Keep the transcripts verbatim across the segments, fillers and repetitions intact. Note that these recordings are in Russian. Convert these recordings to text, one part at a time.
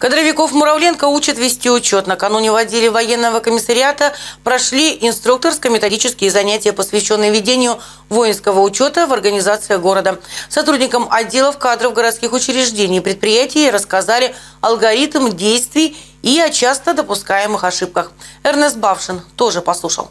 Кадровиков Муравленко учат вести учет. Накануне в отделе военного комиссариата прошли инструкторско-методические занятия, посвященные ведению воинского учета в организациях города. Сотрудникам отделов кадров городских учреждений и предприятий рассказали алгоритм действий и о часто допускаемых ошибках. Эрнест Бавшин тоже послушал.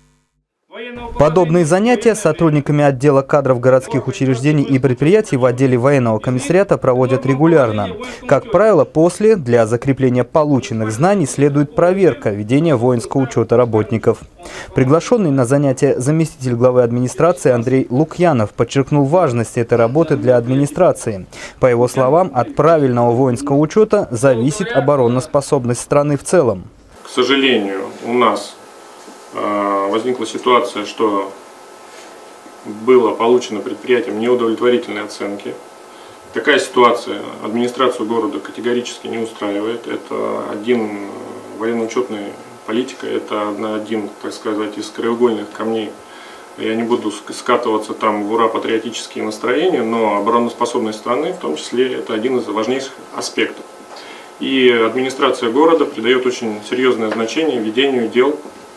Подобные занятия с сотрудниками отдела кадров городских учреждений и предприятий в отделе военного комиссариата проводят регулярно. Как правило, после, для закрепления полученных знаний, следует проверка ведения воинского учета работников. Приглашенный на занятия заместитель главы администрации Андрей Лукьянов подчеркнул важность этой работы для администрации. По его словам, от правильного воинского учета зависит обороноспособность страны в целом. К сожалению, у нас возникла ситуация, что было получено предприятием неудовлетворительные оценки. Такая ситуация администрацию города категорически не устраивает. Это один военно-учетная политика, это один, так сказать, из краеугольных камней. Я не буду скатываться там в ура-патриотические настроения, но обороноспособность страны, в том числе, это один из важнейших аспектов. И администрация города придает очень серьезное значение ведению дел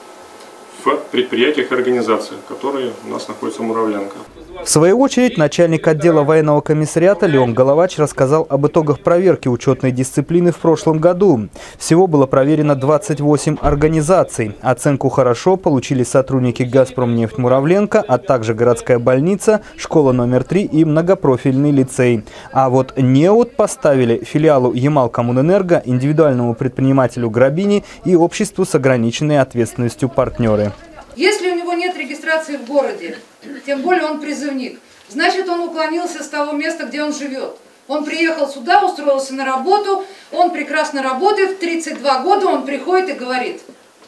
в предприятиях и организациях, которые у нас находятся в Муравленко. В свою очередь, начальник отдела военного комиссариата Леон Головач рассказал об итогах проверки учетной дисциплины в прошлом году. Всего было проверено двадцать восемь организаций. Оценку «хорошо» получили сотрудники «Газпромнефть Муравленко», а также городская больница, школа номер три и многопрофильный лицей. А вот «неуд» поставили филиалу «Ямал-Коммунэнерго», индивидуальному предпринимателю «Грабини» и обществу с ограниченной ответственностью «Партнеры». Если у него нет регистрации в городе, тем более он призывник, значит, он уклонился с того места, где он живет. Он приехал сюда, устроился на работу, он прекрасно работает, в тридцать два года он приходит и говорит: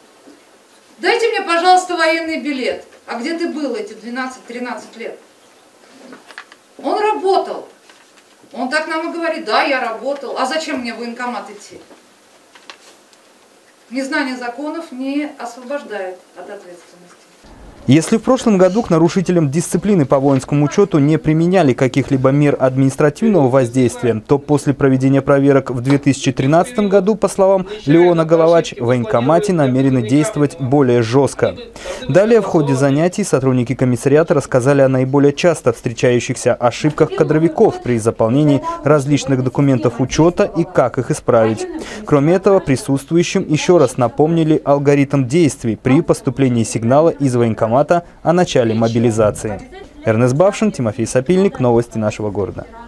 дайте мне, пожалуйста, военный билет. А где ты был эти двенадцать-тринадцать лет? Он работал. Он так нам и говорит: да, я работал. А зачем мне в военкомат идти? Незнание законов не освобождает от ответственности. Если в прошлом году к нарушителям дисциплины по воинскому учету не применяли каких-либо мер административного воздействия, то после проведения проверок в две тысячи тринадцатом году, по словам Леона Головач, в военкомате намерены действовать более жестко. Далее в ходе занятий сотрудники комиссариата рассказали о наиболее часто встречающихся ошибках кадровиков при заполнении различных документов учета и как их исправить. Кроме этого, присутствующим еще раз напомнили алгоритм действий при поступлении сигнала из военкомата о начале мобилизации. Эрнест Бавшин, Тимофей Сапильник. Новости нашего города.